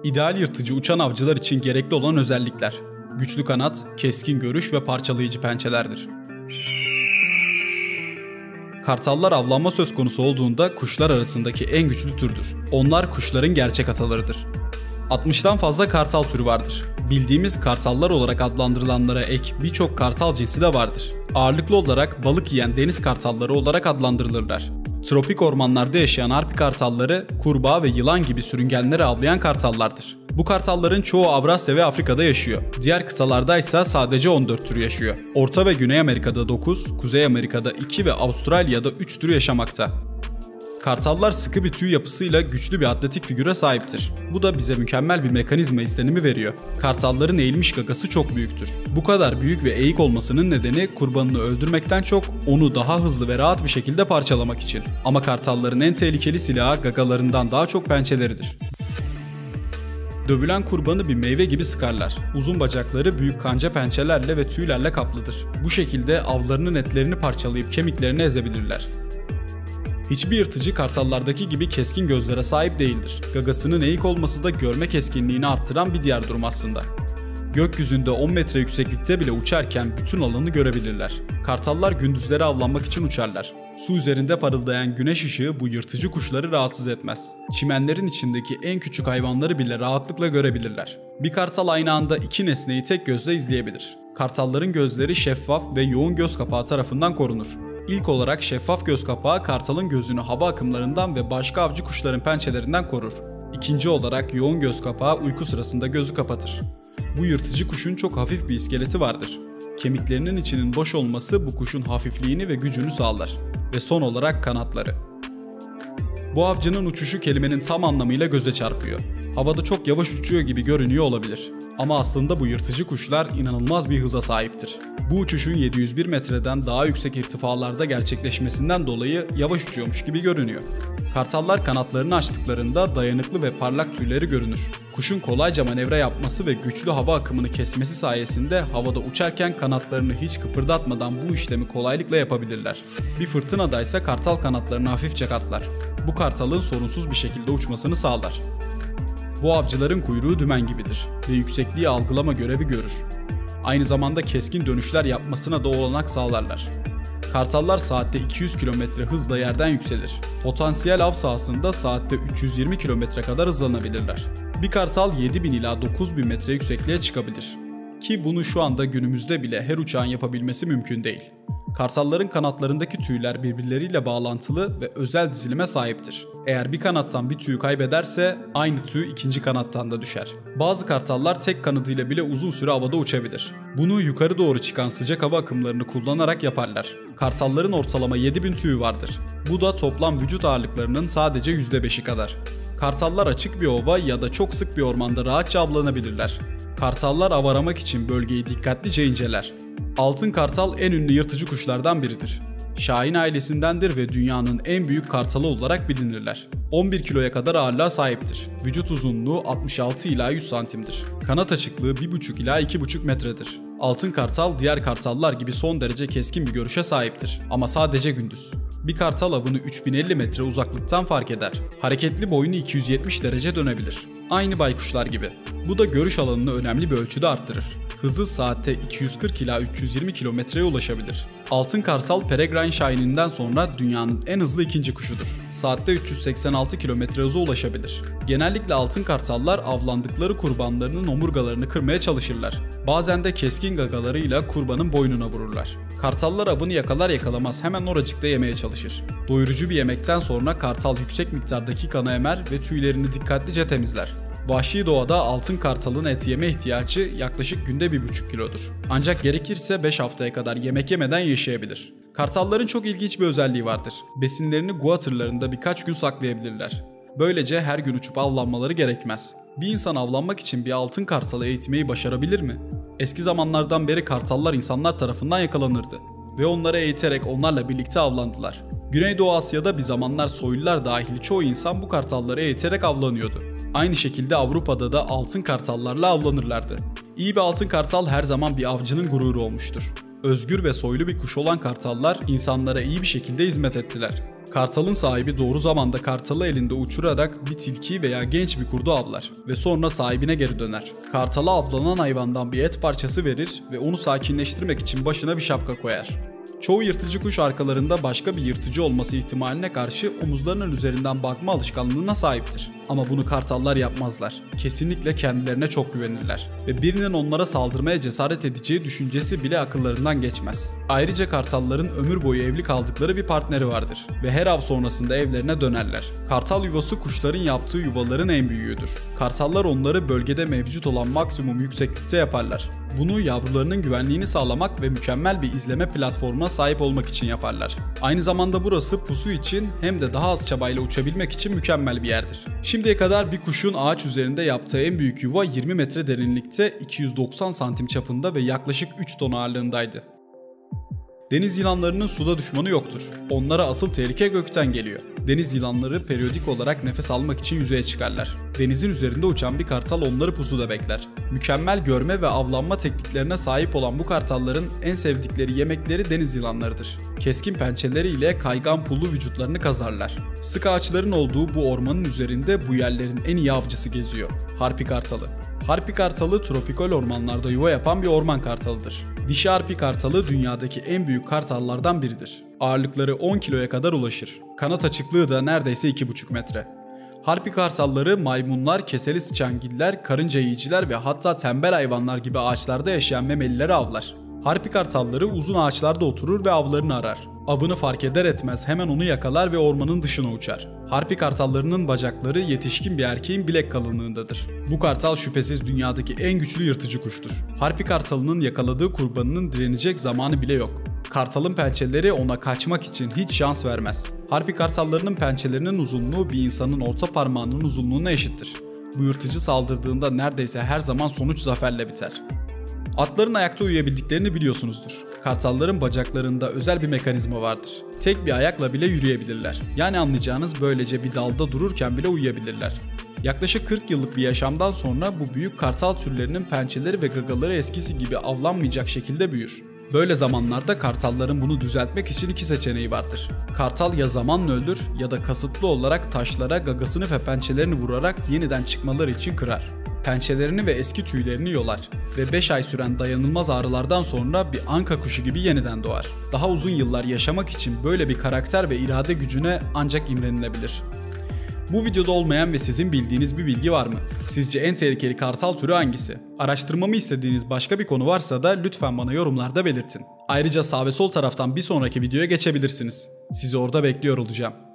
İdeal yırtıcı uçan avcılar için gerekli olan özellikler: güçlü kanat, keskin görüş ve parçalayıcı pençelerdir. Kartallar avlanma söz konusu olduğunda kuşlar arasındaki en güçlü türdür. Onlar kuşların gerçek atalarıdır. 60'tan fazla kartal türü vardır. Bildiğimiz kartallar olarak adlandırılanlara ek birçok kartal cinsi de vardır. Ağırlıklı olarak balık yiyen deniz kartalları olarak adlandırılırlar. Tropik ormanlarda yaşayan harpi kartalları, kurbağa ve yılan gibi sürüngenleri avlayan kartallardır. Bu kartalların çoğu Avrasya ve Afrika'da yaşıyor. Diğer kıtalarda ise sadece 14 tür yaşıyor. Orta ve Güney Amerika'da 9, Kuzey Amerika'da 2 ve Avustralya'da 3 tür yaşamakta. Kartallar sıkı bir tüy yapısıyla güçlü bir atletik figüre sahiptir. Bu da bize mükemmel bir mekanizma izlenimi veriyor. Kartalların eğilmiş gagası çok büyüktür. Bu kadar büyük ve eğik olmasının nedeni kurbanını öldürmekten çok onu daha hızlı ve rahat bir şekilde parçalamak için. Ama kartalların en tehlikeli silahı gagalarından daha çok pençeleridir. Dövülen kurbanı bir meyve gibi sıkarlar. Uzun bacakları büyük kanca pençelerle ve tüylerle kaplıdır. Bu şekilde avlarının etlerini parçalayıp kemiklerini ezebilirler. Hiçbir yırtıcı kartallardaki gibi keskin gözlere sahip değildir. Gagasının eğik olması da görme keskinliğini arttıran bir diğer durum aslında. Gökyüzünde 10 metre yükseklikte bile uçarken bütün alanı görebilirler. Kartallar gündüzleri avlanmak için uçarlar. Su üzerinde parıldayan güneş ışığı bu yırtıcı kuşları rahatsız etmez. Çimenlerin içindeki en küçük hayvanları bile rahatlıkla görebilirler. Bir kartal aynı anda iki nesneyi tek gözle izleyebilir. Kartalların gözleri şeffaf ve yoğun göz kapağı tarafından korunur. İlk olarak şeffaf göz kapağı kartalın gözünü hava akımlarından ve başka avcı kuşların pençelerinden korur. İkinci olarak yoğun göz kapağı uyku sırasında gözü kapatır. Bu yırtıcı kuşun çok hafif bir iskeleti vardır. Kemiklerinin içinin boş olması bu kuşun hafifliğini ve gücünü sağlar. Ve son olarak kanatları. Bu avcının uçuşu kelimenin tam anlamıyla göze çarpıyor. Havada çok yavaş uçuyor gibi görünüyor olabilir. Ama aslında bu yırtıcı kuşlar inanılmaz bir hıza sahiptir. Bu uçuşun 701 metreden daha yüksek irtifalarda gerçekleşmesinden dolayı yavaş uçuyormuş gibi görünüyor. Kartallar kanatlarını açtıklarında dayanıklı ve parlak tüyleri görünür. Kuşun kolayca manevra yapması ve güçlü hava akımını kesmesi sayesinde havada uçarken kanatlarını hiç kıpırdatmadan bu işlemi kolaylıkla yapabilirler. Bir fırtınada ise kartal kanatlarını hafifçe katlar. Bu kartalın sorunsuz bir şekilde uçmasını sağlar. Bu avcıların kuyruğu dümen gibidir ve yüksekliği algılama görevi görür. Aynı zamanda keskin dönüşler yapmasına da olanak sağlarlar. Kartallar saatte 200 km hızla yerden yükselir. Potansiyel av sahasında saatte 320 km kadar hızlanabilirler. Bir kartal 7000 ila 9000 metre yüksekliğe çıkabilir. Ki bunu şu anda günümüzde bile her uçağın yapabilmesi mümkün değil. Kartalların kanatlarındaki tüyler birbirleriyle bağlantılı ve özel dizilime sahiptir. Eğer bir kanattan bir tüyü kaybederse aynı tüy ikinci kanattan da düşer. Bazı kartallar tek kanadıyla bile uzun süre havada uçabilir. Bunu yukarı doğru çıkan sıcak hava akımlarını kullanarak yaparlar. Kartalların ortalama 7000 tüyü vardır. Bu da toplam vücut ağırlıklarının sadece %5'i kadar. Kartallar açık bir ova ya da çok sık bir ormanda rahatça avlanabilirler. Kartallar av aramak için bölgeyi dikkatlice inceler. Altın kartal en ünlü yırtıcı kuşlardan biridir. Şahin ailesindendir ve dünyanın en büyük kartalı olarak bilinirler. 11 kiloya kadar ağırlığa sahiptir. Vücut uzunluğu 66 ila 100 santimdir. Kanat açıklığı 1,5 ila 2,5 metredir. Altın kartal diğer kartallar gibi son derece keskin bir görüşe sahiptir. Ama sadece gündüz. Bir kartal avını 3050 metre uzaklıktan fark eder. Hareketli boynu 270 derece dönebilir. Aynı baykuşlar gibi. Bu da görüş alanını önemli bir ölçüde arttırır. Hızı saatte 240 ila 320 kilometreye ulaşabilir. Altın kartal peregrine şahininden sonra dünyanın en hızlı ikinci kuşudur. Saatte 386 kilometre hıza ulaşabilir. Genellikle altın kartallar avlandıkları kurbanlarının omurgalarını kırmaya çalışırlar. Bazen de keskin gagalarıyla kurbanın boynuna vururlar. Kartallar avını yakalar yakalamaz hemen oracıkta yemeye çalışır. Doyurucu bir yemekten sonra kartal yüksek miktardaki kanı emer ve tüylerini dikkatlice temizler. Vahşi doğada altın kartalın et yeme ihtiyacı yaklaşık günde 1,5 kilodur. Ancak gerekirse 5 haftaya kadar yemek yemeden yaşayabilir. Kartalların çok ilginç bir özelliği vardır. Besinlerini guatırlarında birkaç gün saklayabilirler. Böylece her gün uçup avlanmaları gerekmez. Bir insan avlanmak için bir altın kartalı eğitmeyi başarabilir mi? Eski zamanlardan beri kartallar insanlar tarafından yakalanırdı ve onları eğiterek onlarla birlikte avlandılar. Güneydoğu Asya'da bir zamanlar soylular dahil çoğu insan bu kartalları eğiterek avlanıyordu. Aynı şekilde Avrupa'da da altın kartallarla avlanırlardı. İyi bir altın kartal her zaman bir avcının gururu olmuştur. Özgür ve soylu bir kuş olan kartallar insanlara iyi bir şekilde hizmet ettiler. Kartalın sahibi doğru zamanda kartalı elinde uçurarak bir tilki veya genç bir kurdu avlar ve sonra sahibine geri döner. Kartala avlanan hayvandan bir et parçası verir ve onu sakinleştirmek için başına bir şapka koyar. Çoğu yırtıcı kuş arkalarında başka bir yırtıcı olması ihtimaline karşı omuzlarının üzerinden bakma alışkanlığına sahiptir. Ama bunu kartallar yapmazlar. Kesinlikle kendilerine çok güvenirler ve birinin onlara saldırmaya cesaret edeceği düşüncesi bile akıllarından geçmez. Ayrıca kartalların ömür boyu evli kaldıkları bir partneri vardır ve her av sonrasında evlerine dönerler. Kartal yuvası kuşların yaptığı yuvaların en büyüğüdür. Kartallar onları bölgede mevcut olan maksimum yükseklikte yaparlar. Bunu yavrularının güvenliğini sağlamak ve mükemmel bir izleme platformuna sahip olmak için yaparlar. Aynı zamanda burası pusu için hem de daha az çabayla uçabilmek için mükemmel bir yerdir. Şimdiye kadar bir kuşun ağaç üzerinde yaptığı en büyük yuva 20 metre derinlikte, 290 santim çapında ve yaklaşık 3 ton ağırlığındaydı. Deniz yılanlarının suda düşmanı yoktur. Onlara asıl tehlike gökten geliyor. Deniz yılanları periyodik olarak nefes almak için yüzeye çıkarlar. Denizin üzerinde uçan bir kartal onları pusuda bekler. Mükemmel görme ve avlanma tekniklerine sahip olan bu kartalların en sevdikleri yemekleri deniz yılanlarıdır. Keskin pençeleriyle kaygan pullu vücutlarını kazarlar. Sık ağaçların olduğu bu ormanın üzerinde bu yerlerin en iyi avcısı geziyor. Harpi kartalı. Harpi kartalı tropikal ormanlarda yuva yapan bir orman kartalıdır. Dişi harpi kartalı dünyadaki en büyük kartallardan biridir. Ağırlıkları 10 kiloya kadar ulaşır. Kanat açıklığı da neredeyse 2,5 metre. Harpi kartalları maymunlar, keseli sıçangiller, karınca yiyiciler ve hatta tembel hayvanlar gibi ağaçlarda yaşayan memelileri avlar. Harpi kartalları uzun ağaçlarda oturur ve avlarını arar. Avını fark eder etmez hemen onu yakalar ve ormanın dışına uçar. Harpi kartallarının bacakları yetişkin bir erkeğin bilek kalınlığındadır. Bu kartal şüphesiz dünyadaki en güçlü yırtıcı kuştur. Harpi kartalının yakaladığı kurbanının direnecek zamanı bile yok. Kartalın pençeleri ona kaçmak için hiç şans vermez. Harpi kartallarının pençelerinin uzunluğu bir insanın orta parmağının uzunluğuna eşittir. Bu yırtıcı saldırdığında neredeyse her zaman sonuç zaferle biter. Atların ayakta uyuyabildiklerini biliyorsunuzdur. Kartalların bacaklarında özel bir mekanizma vardır. Tek bir ayakla bile yürüyebilirler. Yani anlayacağınız böylece bir dalda dururken bile uyuyabilirler. Yaklaşık 40 yıllık bir yaşamdan sonra bu büyük kartal türlerinin pençeleri ve gagaları eskisi gibi avlanmayacak şekilde büyür. Böyle zamanlarda kartalların bunu düzeltmek için iki seçeneği vardır. Kartal ya zamanla ölür ya da kasıtlı olarak taşlara gagasını ve pençelerini vurarak yeniden çıkmaları için kırar. Pençelerini ve eski tüylerini yolar ve 5 ay süren dayanılmaz ağrılardan sonra bir anka kuşu gibi yeniden doğar. Daha uzun yıllar yaşamak için böyle bir karakter ve irade gücüne ancak imrenilebilir. Bu videoda olmayan ve sizin bildiğiniz bir bilgi var mı? Sizce en tehlikeli kartal türü hangisi? Araştırmamı istediğiniz başka bir konu varsa da lütfen bana yorumlarda belirtin. Ayrıca sağ ve sol taraftan bir sonraki videoya geçebilirsiniz. Sizi orada bekliyor olacağım.